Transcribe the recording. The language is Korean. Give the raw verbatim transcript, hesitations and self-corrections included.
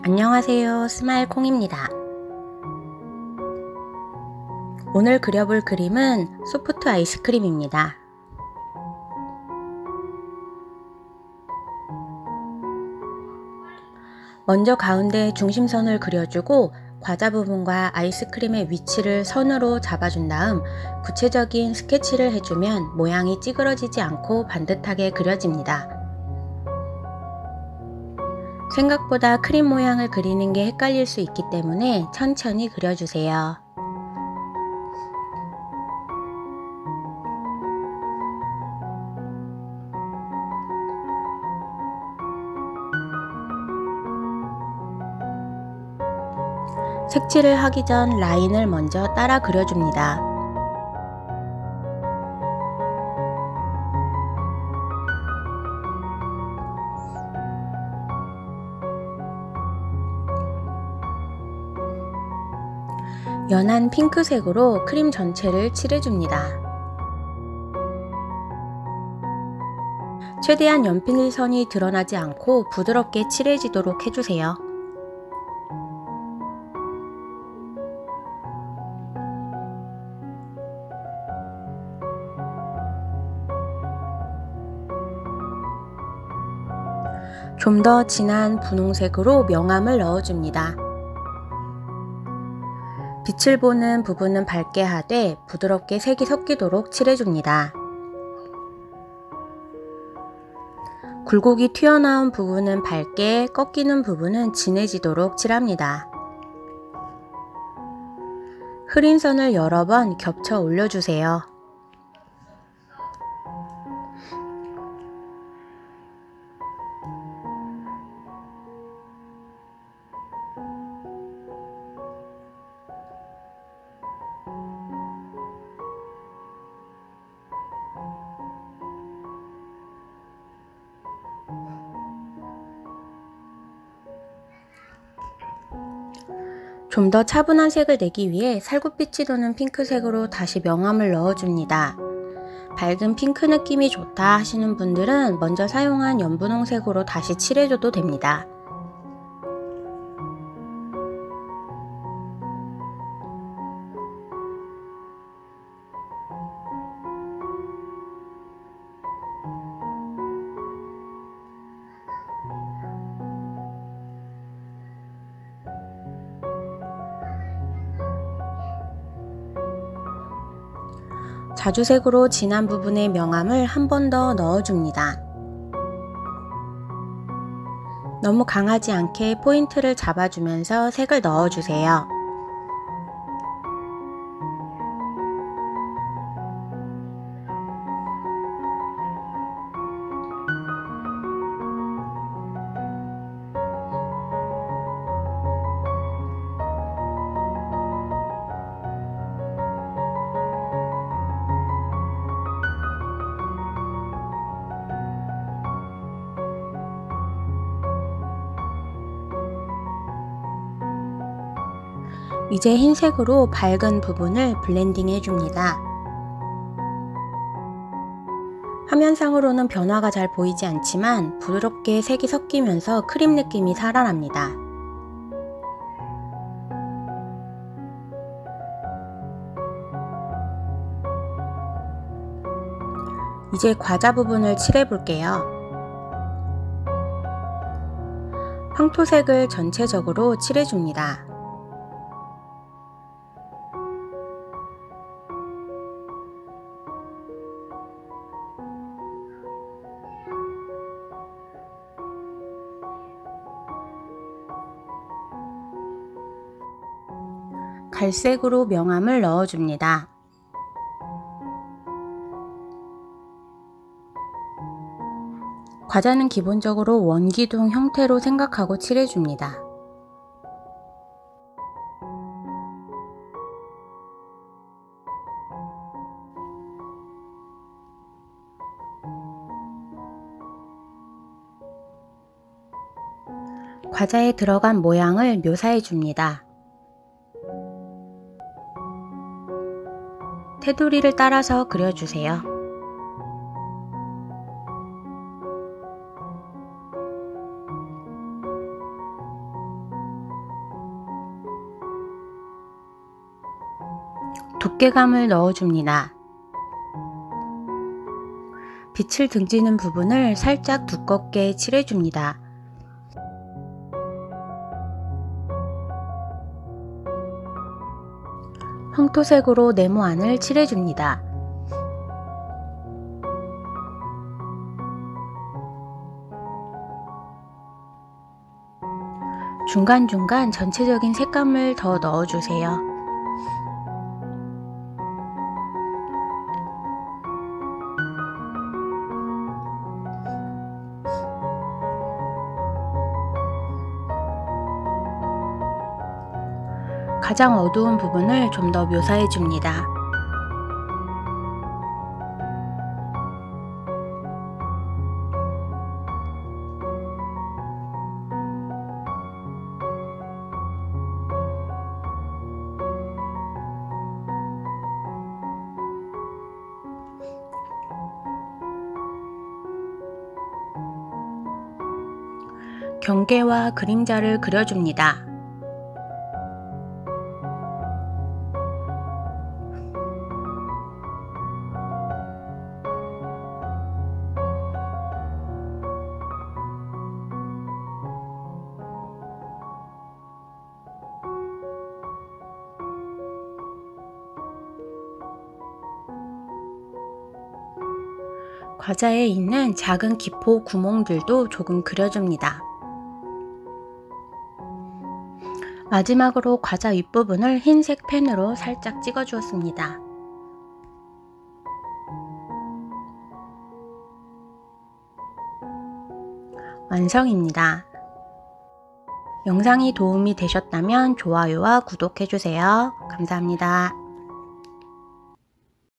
안녕하세요. 스마일콩입니다. 오늘 그려볼 그림은 소프트 아이스크림입니다. 먼저 가운데 중심선을 그려주고 과자 부분과 아이스크림의 위치를 선으로 잡아준 다음 구체적인 스케치를 해주면 모양이 찌그러지지 않고 반듯하게 그려집니다. 생각보다 크림 모양을 그리는 게 헷갈릴 수 있기 때문에 천천히 그려주세요. 색칠을 하기 전 라인을 먼저 따라 그려줍니다. 연한 핑크색으로 크림 전체를 칠해줍니다. 최대한 연필선이 드러나지 않고 부드럽게 칠해지도록 해주세요. 좀 더 진한 분홍색으로 명암을 넣어줍니다. 빛을 보는 부분은 밝게 하되 부드럽게 색이 섞이도록 칠해줍니다. 굴곡이 튀어나온 부분은 밝게, 꺾이는 부분은 진해지도록 칠합니다. 흐린 선을 여러 번 겹쳐 올려주세요. 좀 더 차분한 색을 내기 위해 살구빛이 도는 핑크색으로 다시 명암을 넣어줍니다. 밝은 핑크 느낌이 좋다 하시는 분들은 먼저 사용한 연분홍색으로 다시 칠해줘도 됩니다. 자주색으로 진한 부분에 명암을 한 번 더 넣어줍니다. 너무 강하지 않게 포인트를 잡아주면서 색을 넣어주세요. 이제 흰색으로 밝은 부분을 블렌딩 해줍니다. 화면상으로는 변화가 잘 보이지 않지만 부드럽게 색이 섞이면서 크림 느낌이 살아납니다. 이제 과자 부분을 칠해볼게요. 황토색을 전체적으로 칠해줍니다. 갈색으로 명암을 넣어줍니다. 과자는 기본적으로 원기둥 형태로 생각하고 칠해줍니다. 과자에 들어간 모양을 묘사해줍니다. 테두리를 따라서 그려주세요. 두께감을 넣어줍니다. 빛을 등지는 부분을 살짝 두껍게 칠해줍니다. 황토색으로 네모 안을 칠해줍니다. 중간중간 전체적인 색감을 더 넣어주세요. 가장 어두운 부분을 좀 더 묘사해 줍니다. 경계와 그림자를 그려줍니다. 과자에 있는 작은 기포 구멍들도 조금 그려줍니다. 마지막으로 과자 윗부분을 흰색 펜으로 살짝 찍어 주었습니다. 완성입니다. 영상이 도움이 되셨다면 좋아요와 구독해주세요. 감사합니다.